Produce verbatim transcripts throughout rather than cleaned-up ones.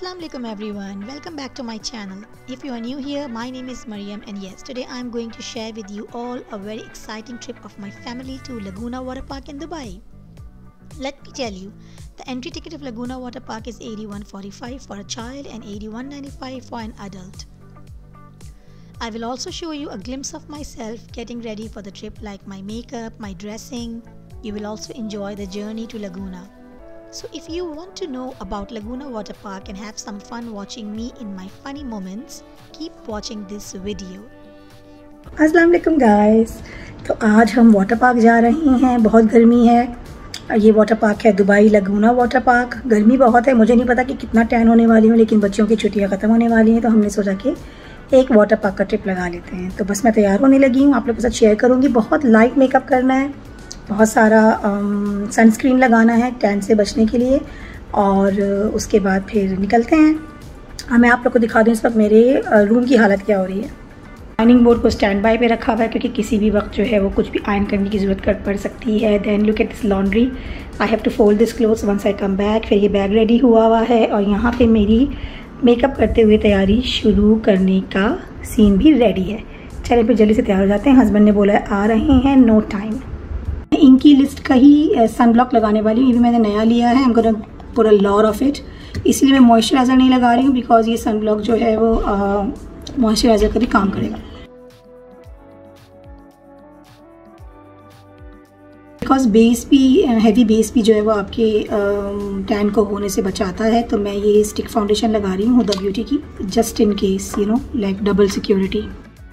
Assalamu alaikum everyone, welcome back to my channel. If you are new here, my name is Mariam and yes, today I am going to share with you all a very exciting trip of my family to Laguna Water Park in Dubai. Let me tell you, the entry ticket of Laguna Water Park is eighty-one forty-five for a child and eighty-one ninety-five for an adult. I will also show you a glimpse of myself getting ready for the trip, like my makeup, my dressing. You will also enjoy the journey to Laguna. So if you want to know about Laguna Water Park and have some fun watching me in my funny moments, keep watching this video. अस्सलाम वालेकुम guys. तो आज हम water park जा रहे हैं। बहुत गर्मी है। ये वाटर पार्क है दुबई लगूना वाटर पार्क। गर्मी बहुत है, मुझे नहीं पता कि कितना टैन होने वाली हूँ, लेकिन बच्चों की छुट्टियाँ ख़त्म होने वाली हैं तो हमने सोचा कि एक वाटर पार्क का ट्रिप लगा लेते हैं। तो बस मैं तैयार होने लगी हूँ, आप लोगों के साथ शेयर करूँगी। बहुत लाइट मेकअप करना है, बहुत सारा सनस्क्रीन लगाना है टैन से बचने के लिए, और उसके बाद फिर निकलते हैं। हाँ, मैं आप लोग को दिखा दूँ इस वक्त मेरे रूम की हालत क्या हो रही है। आयनिंग बोर्ड को स्टैंड बाय पे रखा हुआ है क्योंकि किसी भी वक्त जो है वो कुछ भी आयन करने की ज़रूरत कर पड़ सकती है। Then look at this laundry, I have to fold this clothes once I come back. फिर ये बैग रेडी हुआ हुआ है और यहाँ पे मेरी मेकअप करते हुए तैयारी शुरू करने का सीन भी रेडी है। चलिए फिर जल्दी से तैयार हो जाते हैं। हस्बैंड ने बोला आ रहे हैं, नो टाइम। इनकी लिस्ट का ही सन ब्लॉक लगाने वाली हूँ, ये भी मैंने नया लिया है। I am gonna put a lot of it, इसलिए मैं मॉइस्चराइज़र नहीं लगा रही हूँ बिकॉज ये सन ब्लॉक जो है वो मॉइस्चराइज़र का भी काम करेगा। बिकॉज बेस भी हैवी बेस भी जो है वो आपके टैन को होने से बचाता है। तो मैं ये स्टिक फाउंडेशन लगा रही हूँ हुदा ब्यूटी की, just in case, you know, like double security.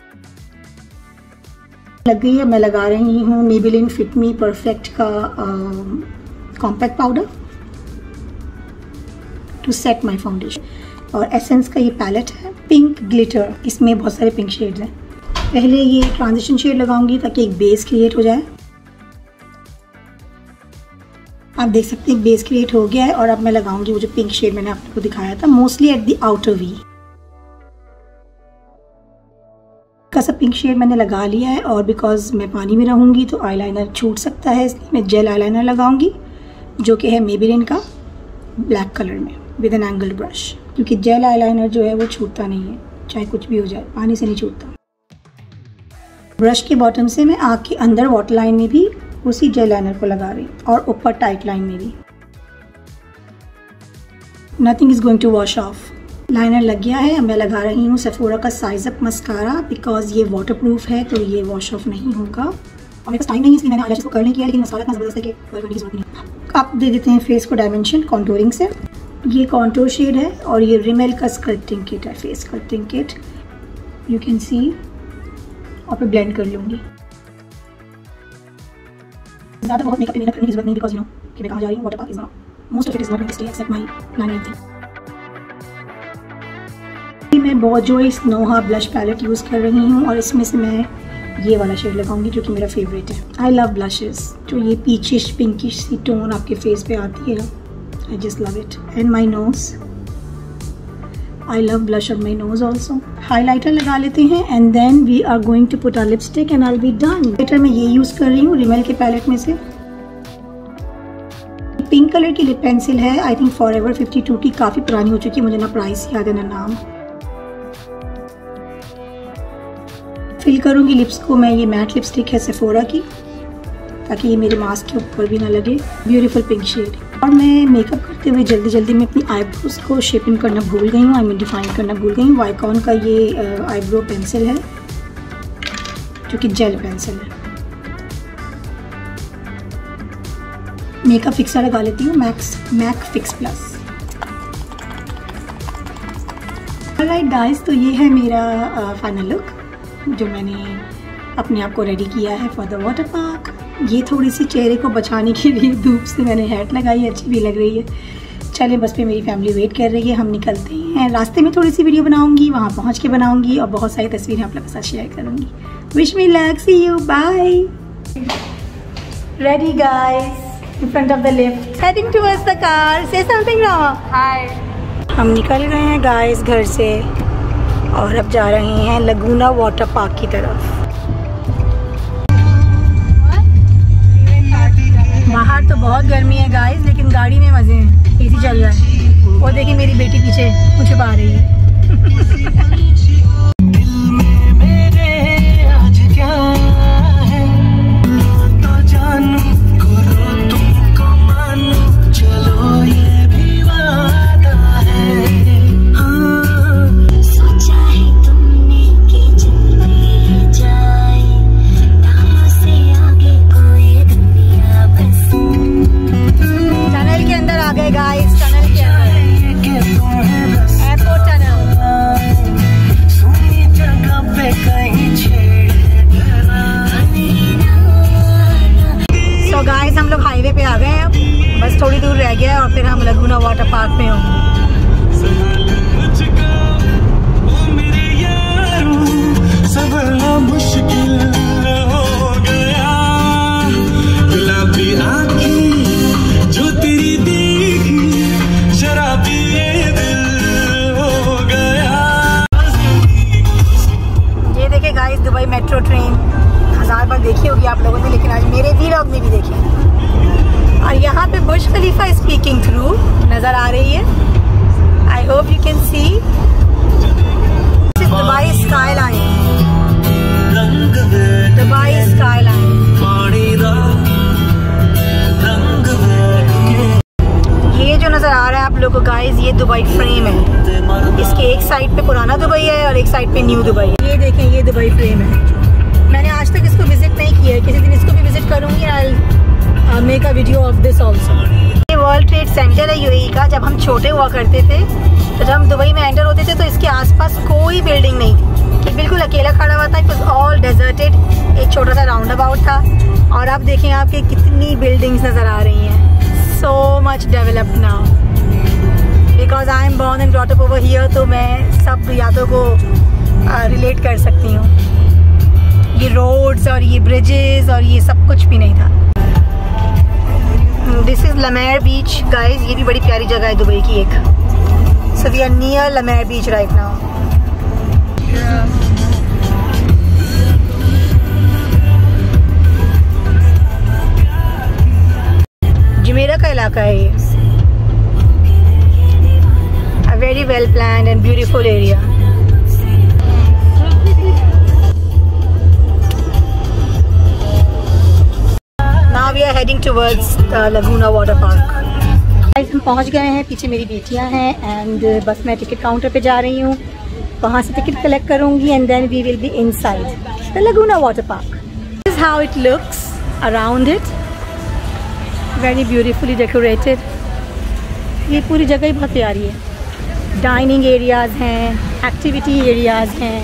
लग गई है। मैं लगा रही हूँ मेबेलिन फिट मी परफेक्ट का compact powder to set my foundation, और एसेंस का ये पैलेट है पिंक ग्लिटर, इसमें बहुत सारे पिंक शेड्स हैं। पहले ये ट्रांजिशन शेड लगाऊंगी ताकि एक बेस क्रिएट हो जाए। आप देख सकते हैं बेस क्रिएट हो गया है, और अब मैं लगाऊंगी वो जो पिंक शेड मैंने आपको दिखाया था, mostly at the outer V का सब पिंक शेड मैंने लगा लिया है। और बिकॉज मैं पानी में रहूँगी तो आईलाइनर छूट सकता है, इसलिए मैं जेल आईलाइनर लगाऊंगी जो कि है मेबेलिन का ब्लैक कलर में विद एन एंगल्ड ब्रश, क्योंकि जेल आईलाइनर जो है वो छूटता नहीं है, चाहे कुछ भी हो जाए, पानी से नहीं छूटता। ब्रश के बॉटम से मैं आँख के अंदर वाटर लाइन में भी उसी जेल लाइनर को लगा रही हूँ और ऊपर टाइट लाइन में भी। Nothing is going to wash off. Liner लग गया है। मैं लगा रही हूँ सेफोरा का साइज अप मस्कारा, बिकॉज ये वाटर प्रूफ है तो ये वॉश ऑफ नहीं होगा। और मेरे पास टाइम नहीं है इसलिए मैंने आज इसको करने किया, लेकिन मसाला इतना ज़बरदस्त है कि करने की जरूरत नहीं। आप दे देते हैं फेस को डायमेंशन कॉन्टूरिंग से। ये कॉन्टूर शेड है और ये रिमेल का स्कल्पटिंग किट है, face sculpting kit, you can see. और फिर ब्लेंड कर लूँगी। ज़्यादा बहुत मेकअप मेहनत करने की जरूरत नहीं, बिकॉज यू नो कि मैं कहाँ जा रही हूँ। Water park is most of it is not stay except my liner thing. मैं बोजोई स्नोहा ब्लश पैलेट यूज़ कर रही हूँ और इसमें से मैं ये वाला शेड लगाऊंगी जो कि मेरा फेवरेट है। आई लव ब्लशेस, जो ये पीचिश पिंकिश सी टोन आपके फेस पे आती है, I just love it. And my nose, I love blush on my nose also. Highlighter लगा लेते हैं and then we are going to put our lipstick and I will be done. Highlighter मैं ये use कर रही हूँ Rimmel के palette में से। पिंक कलर की लिप पेंसिल है, I think forever fifty two की, काफ़ी पुरानी हो चुकी है, मुझे ना प्राइस याद है ना नाम। फिल करूँगी लिप्स को मैं, ये मैट लिपस्टिक है सेफोरा की, ताकि ये मेरे मास्क के ऊपर भी ना लगे। Beautiful pink shade. और मैं मेकअप करते हुए जल्दी जल्दी में अपनी आईब्रोज को शेपिंग करना भूल गई हूँ, आई मीन डिफाइन करना भूल गई हूँ। वाइकॉन का ये आईब्रो पेंसिल है जो कि जेल पेंसिल है। मेकअप फिक्सर लगा लेती हूँ, max MAC fix plus. Alright guys, तो ये है मेरा फाइनल लुक जो मैंने अपने आप को रेडी किया है फॉर द वाटर पार्क। ये थोड़ी सी चेहरे को बचाने के लिए धूप से मैंने हैट लगाई, अच्छी भी लग रही है। चलें, बस पे मेरी फैमिली वेट कर रही है, हम निकलते हैं। रास्ते में थोड़ी सी वीडियो बनाऊंगी, वहाँ पहुँच के बनाऊंगी, और बहुत सारी तस्वीरें आप लोगों के साथ शेयर करूँगी। Wish me luck, see you, bye. Ready guys, in front of the lift, heading towards the car. Say something wrong. Hi. हम निकल गए हैं गाइस घर से और अब जा रहे हैं लगूना वाटर पार्क की तरफ। बाहर तो बहुत गर्मी है गाइस, लेकिन गाड़ी में मजे हैं, एसी चल रहा है। वो देखिए मेरी बेटी पीछे मुझे छुपा रही है। थोड़ी दूर रह गया और फिर हम लगूना वाटर पार्क में होंगे। मुश्किल हो गया गुलाबी आँखें जो तेरी देखी शराबी दिल हो गया। ये देखे गाइस दुबई मेट्रो ट्रेन हजार बार देखी होगी आप लोगों ने, लेकिन आज मेरे व्लॉग में भी देखी। और यहाँ पे बुर्ज खलीफा स्पीकिंग थ्रू नजर आ रही है। I hope you can see Dubai skyline, Dubai skyline. ये जो नजर आ रहा है आप लोगों को गाइस, ये दुबई फ्रेम है। इसके एक साइड पे पुराना दुबई है और एक साइड पे न्यू दुबई है। ये देखें ये दुबई फ्रेम है। मैंने आज तक इसको विजिट नहीं किया है, किसी दिन इसको भी विजिट करूंगी। I make a video of this also. ये वर्ल्ड ट्रेड सेंटर है यूएई का। जब हम छोटे हुआ करते थे तो जब हम दुबई में एंटर होते थे तो इसके आसपास कोई बिल्डिंग नहीं थी, ये बिल्कुल अकेला खड़ा हुआ था। इट वाज ऑल डेजर्टेड, एक छोटा सा राउंड अबाउट था। और अब देखें आपके कितनी बिल्डिंग्स नज़र आ रही हैं। So much developed now because I am born and brought up over here, तो मैं सब यादों को रिलेट uh, कर सकती हूँ। ये रोड्स और ये ब्रिजेस और ये सब कुछ भी नहीं था। This is La Mer beach guys. ये भी बड़ी प्यारी जगह है दुबई की एक। So we are near La Mer beach right now. Jumeirah का इलाका है ये। A very well planned and beautiful area. We are heading towards the Laguna Water Park. हम पहुंच गए हैं, पीछे मेरी बेटियां हैं एंड बस मैं टिकट काउंटर पे जा रही हूँ। वहाँ से टिकट कलेक्ट करूँगी and then we will be inside the Laguna water park. This is how it looks around it, very beautifully decorated. ये पूरी जगह ही बहुत प्यारी है। डाइनिंग एरियाज हैं, एक्टिविटी एरियाज हैं,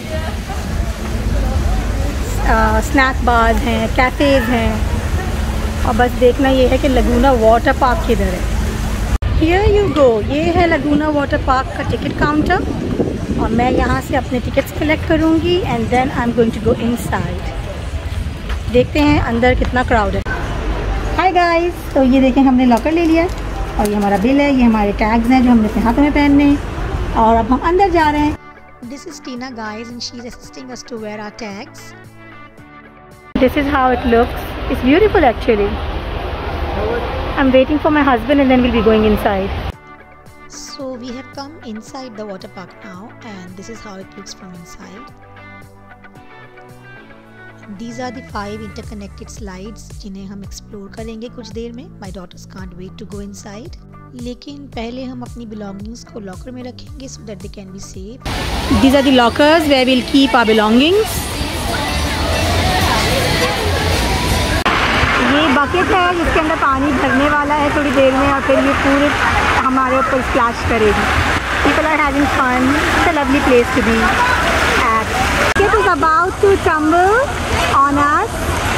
स्नैक बार्स हैं, कैफ़ेज़ हैं। और बस देखना ये है कि लगूना वाटर पार्क किधर है। हियर यू गो, ये है लगूना वाटर पार्क का टिकट काउंटर और मैं यहाँ से अपने टिकट्स कलेक्ट करूँगी and then I am going to go inside. देखते हैं अंदर कितना क्राउड है। हाय गाइस, तो ये देखें हमने लॉकर ले लिया और ये हमारा बिल है, ये हमारे टैग्स हैं जो हमने अपने हाथों में पहनने हैं और अब हम अंदर जा रहे हैं। This is Tina guys and she is assisting us to wear our tags. This is how it looks. It's beautiful actually. I'm waiting for my husband and then we'll be going inside. So we have come inside the water park now and this is how it looks from inside. These are the five interconnected slides जिन्हें हम explore करेंगे कुछ देर में. My daughters can't wait to go inside. लेकिन पहले हम अपनी belongings को locker में रखेंगे so that they can be safe. These are the lockers where we'll keep our belongings. ये बकेट है जिसके अंदर पानी भरने वाला है थोड़ी देर में और फिर ये पूरे हमारे ऊपर स्प्लैश करेगी। People are having fun. It's a lovely place to be at. It is about to tumble on us.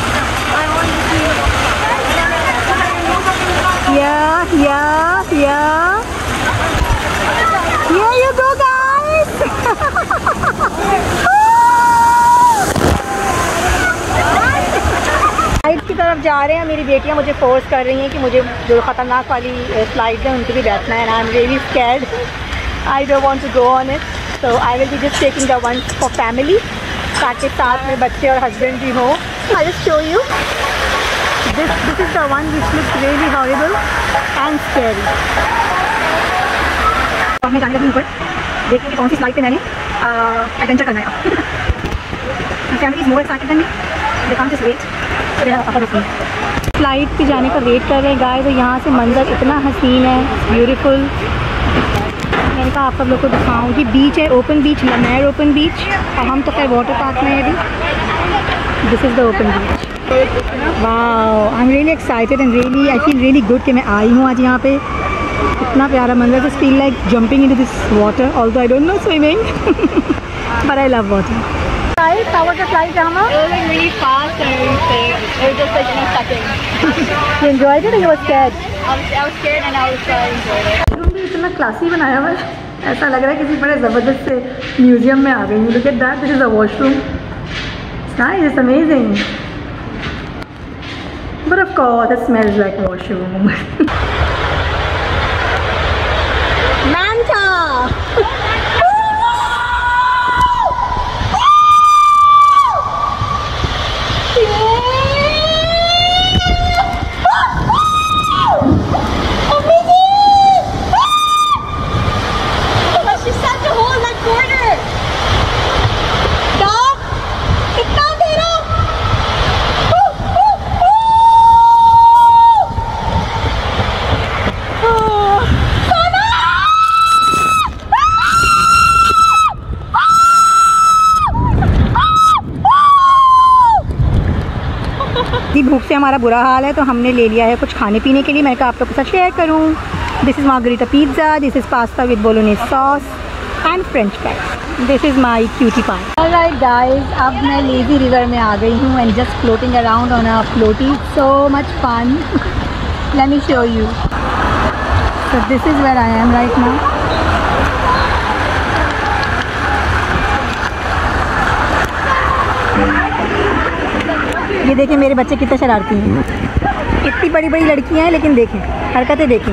Yeah, yeah, yeah. Here you go, guys. Slide की तरफ जा रहे हैं। मेरी बेटियां मुझे फोर्स कर रही हैं कि मुझे जो ख़तरनाक वाली स्लाइड है उन पर भी बैठना है। I am really scared, I don't want to go on it, so I will be just taking the one for family, ताकि साथ में बच्चे और हस्बैंड भी हो। I just show you this this is the one which looks really horrible and scary. तो हमने जाने लगी ऊपर, देखेंगे कौन सी स्लाइड पे मैंने एडवेंचर करना है। Family is more excited than me, they can't just wait, so they have a couple of flight पे जाने का वेट कर रहे हैं गाइस। और यहाँ से मंजर इतना हसीन है, ब्यूटीफुल। मैंने कहा आप सब लोग को दिखाऊँ। ये बीच है, ओपन बीच, लमैर ओपन बीच, और हम तो खैर वाटर पार्क में है अभी। This is the open beach. Wow, I am really excited and really I feel really good कि मैं आई हूँ आज यहाँ पे। इतना प्यारा मंजर, just feel like jumping into this water, although I don't know swimming but I love water. Flight, how was the flight, Rama? It was like really fast and really safe. It was just like in a second. You enjoyed it or you were scared? I was, I was scared and I was uh, enjoyed it. Room भी इतना classy बनाया हुआ है, ऐसा लग रहा है किसी बड़े ज़बरदस्त से म्यूजियम में आ गई हूँ। Look at that, this is a washroom. It's nice, it's amazing. But of course, it smells like washroom. Manta! भूख से हमारा बुरा हाल है, तो हमने ले लिया है कुछ खाने पीने के लिए। मैं कहा आप लोग के साथ शेयर करूँ। This is margherita pizza, this is pasta with bolognese sauce and French fries. This is my cutie pie. Alright guys, अब मैं लेज़ी रिवर में आ गई हूँ and just floating around on a floaty. So much fun, let me show you. So this is where I am right now. ये देखें मेरे बच्चे कितने शरारती हैं। इतनी बड़ी बड़ी लड़कियां हैं लेकिन देखें हरकतें देखें।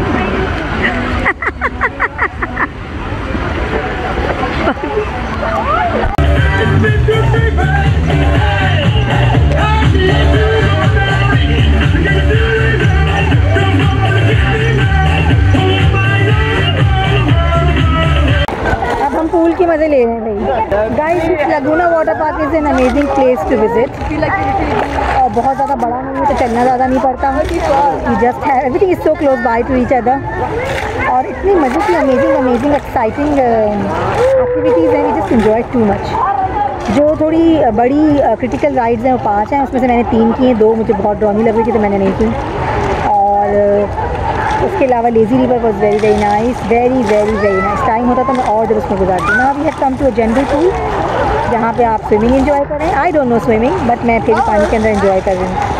अब हम पूल के मज़े ले रहे हैं guys. Laguna water park is an amazing place to visit. और बहुत ज़्यादा बड़ा नहीं है तो चलना ज़्यादा नहीं पड़ता। यू जस्ट है, everything is so close by to each other. और इतनी मज़े की अमेजिंग अमेजिंग एक्साइटिंग एक्टिविटीज़ हैं, we just enjoy too much. जो थोड़ी बड़ी क्रिटिकल राइड्स हैं वो पाँच हैं, उसमें से मैंने तीन की हैं, दो मुझे बहुत ड्रॉनी लग रही थी तो मैंने नहीं की। और उसके अलावा lazy river was very very nice, very very very nice. Time होता तो मैं और जब उसमें गुजारती। ना we have come to a general pool जहाँ पे आप स्विमिंग एंजॉय करें। I don't know swimming but मैं फिर पानी के अंदर एंजॉय कर रही हूँ।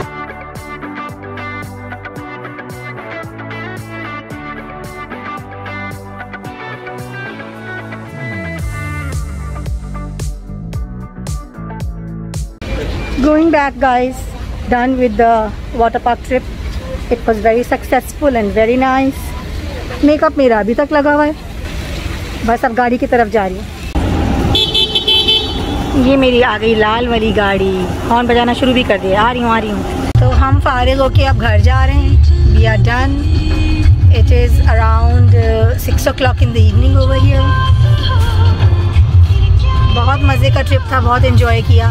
Going back guys, done with the water park trip. It was very successful and very nice. Makeup मेरा अभी तक लगा हुआ है, बस अब गाड़ी की तरफ जा रही हूँ। ये मेरी आ गई लाल वाली गाड़ी, हॉर्न बजाना शुरू भी कर दिया। आ रही हूँ आ रही हूँ। तो हम फारिग होके अब घर जा रहे हैं। We are done. It is around six o'clock in the evening over here. बहुत मज़े का ट्रिप था, बहुत इन्जॉय किया।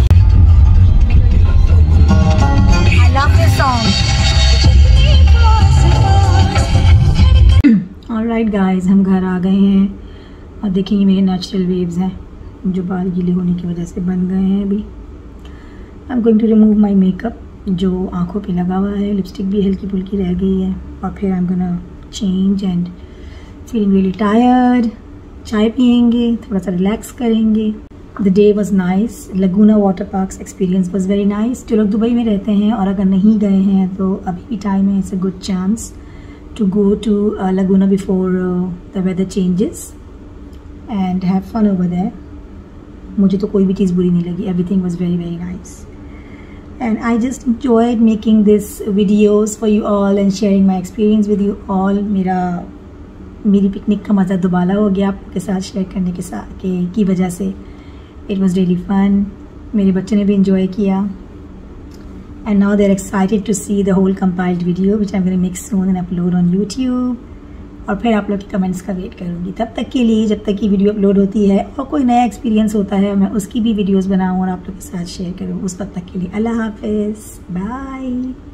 I love this song. Alright guys, हम घर आ गए हैं और देखिए ये मेरे नेचुरल वेव्स हैं जो बाल गीले होने की वजह से बन गए हैं। अभी I am going to remove my makeup जो आंखों पे लगा हुआ है। लिपस्टिक भी हल्की फुल्की रह गई है। और फिर I am gonna change and feeling really tired. चाय पियेंगे, थोड़ा सा रिलैक्स करेंगे। The day was nice. Laguna water park experience was very nice. जो लोग दुबई में रहते हैं और अगर नहीं गए हैं तो अभी भी टाइम है, it's a good chance to go to uh, Laguna before uh, the weather changes and have fun over there. मुझे तो कोई भी चीज़ बुरी नहीं लगी। Everything was very very nice and I just enjoyed making this videos for you all and sharing my experience with you all. मेरा मेरी picnic का मज़ा दोबारा हो गया आपके साथ शेयर करने के साथ के की वजह से। It was really fun. मेरे बच्चों ने भी enjoy किया and now they're excited to see the whole compiled video which I'm going to make soon and upload on YouTube. और फिर आप लोग के कमेंट्स का वेट करूँगी। तब तक के लिए, जब तक की वीडियो अपलोड होती है और कोई नया एक्सपीरियंस होता है, मैं उसकी भी वीडियोज़ बनाऊँ और आप लोग के साथ शेयर करूँ। उस वक्त तक के लिए अल्लाह हाफिज़, बाय।